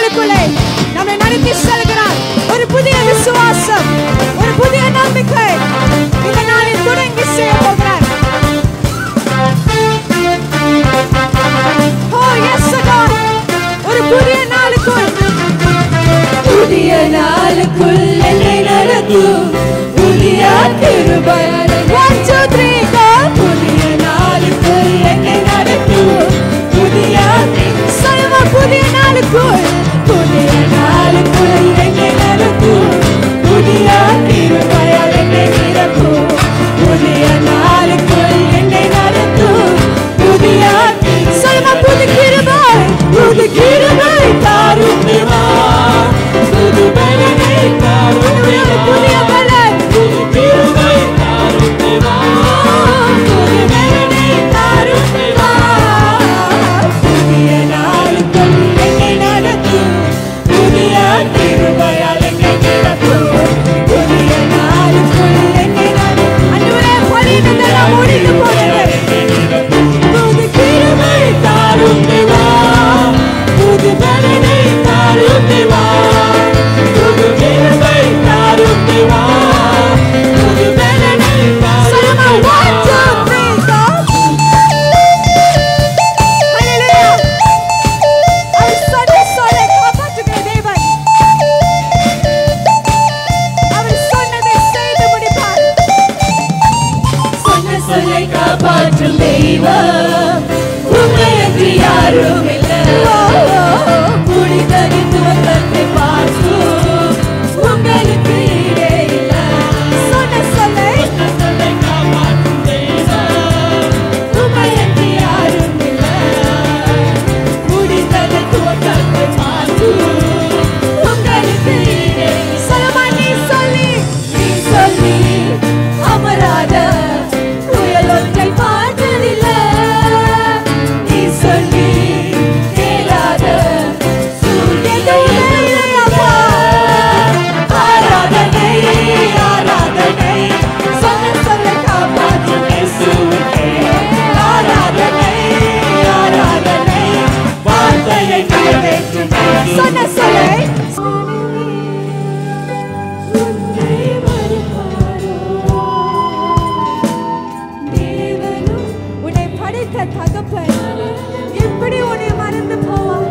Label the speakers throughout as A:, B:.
A: நாளுக்குள்ளே நம்மை நடத்தி செல்கிறார். ஒரு புதிய விசுவாசம், ஒரு புதிய நம்பிக்கை இந்த நாளில் தொடங்கி செய்ய போகிறார். Oh yes God, ஒரு புதிய நாளுக்குள் என்னை நடத்தும் புதிய கிருபை. 1 2 3 go. புதிய நாளுக்குள் என்னை நடத்தும் புதிய சொல்லுமா புதிய நாளுக்குள் என்னை நடத்தும் புதிய கிருபையால் என்னை நிரப்பும். புதிய நாளுக்குள் என்னை நடத்தும் புதிய சொல்லுமா புது கிருபை தாரும் தேவா. புது பலனை தாரும் தேவா. புதிய பலன் புது கிருபை தாரும் தேவா. புது பலனை தாரும் தேவா. புதிய நாளுக்குள் என்னை நடத்தும் புதிய கிருபையால் என்னை நிரப்பும். புதிய நாளுக்குள் என்னை நடத்தும். அன்றுவரே பரிதெல்லாம் முடிந்து போகிறது. புது கிருபை தாரும் தேவா. புது பலனை தாரும் தேவா. புது கிருபை தாரும் தேவா. புது பலனை சொல்லுமா 1 2 3 go. ஹalleluya. அவர் சொல்லை காப்பாற்றுகிற தேவன். அவர் சொன்னதை செய்து முடிப்பார். சொன்ன சொல்லை காப்பாற்றும் தெய்வம் உம்மையன்றி யாரும் இல்லை. புனிதரின் துவக்கத்தை பார்க்கும் உங்களுக்கு ஈடே இல்லை. சொன்ன சொல்லை காப்பாற்றும் தெய்வம் உம்மையன்றி யாரும் இல்லை. புனிதரின் துவக்கத்தை பார்க்கும் உங்களுக்கு ஈடே இல்லை. சொல்லுமா நீ சொல்லி அமராத புயல் ஒன்றை பார்த்ததில்லை. நீ சொல்லி கேளாத சூழ்நிலை அப்பா. ஆராதனை ஆராதனை சொன்ன சொல்லை காப்பாற்றும் இயேசுவுக்கே. ஆராதனை ஆராதனை வார்த்தையை நிறைவேற்றும் சொன்ன சொல்லை உன்னை படைத்த தகப்பன் எப்படி உன்னை மறந்து போவார்?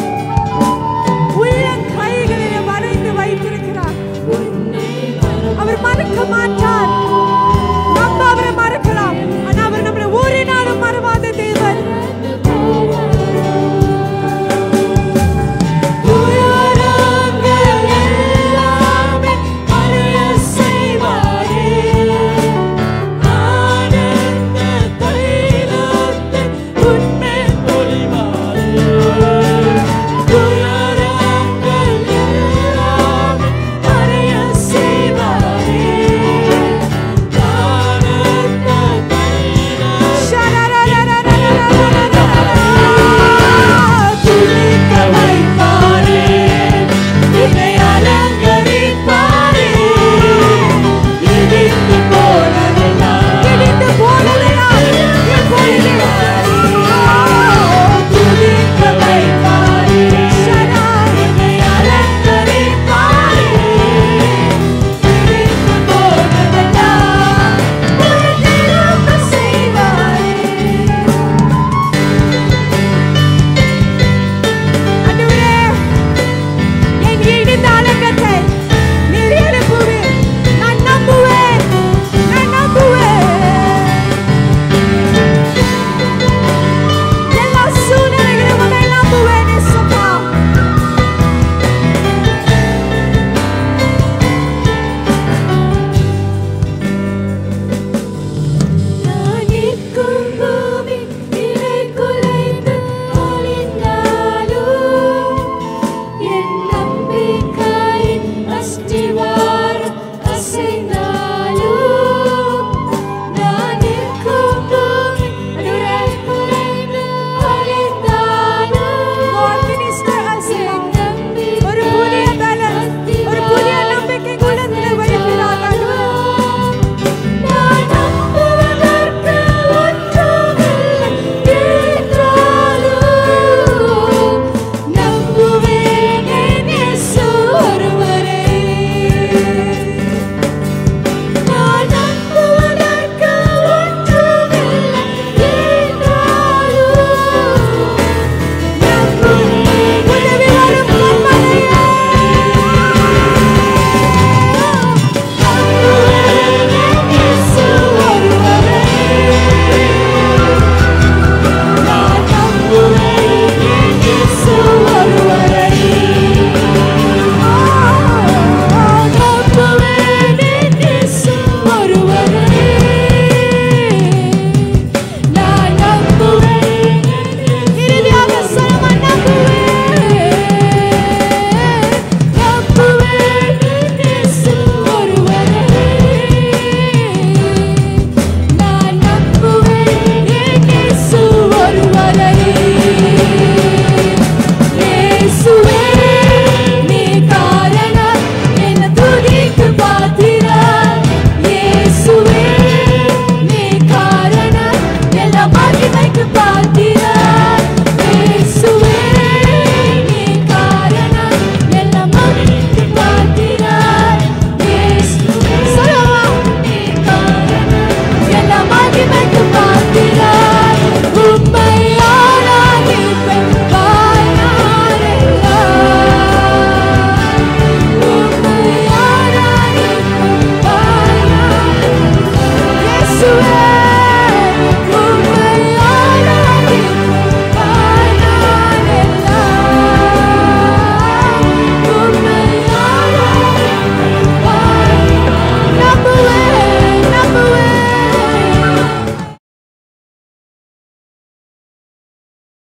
A: உள்ள கைகளில் மறைந்து வைத்திருக்கிறார். அவர் மறக்க மாட்டார்.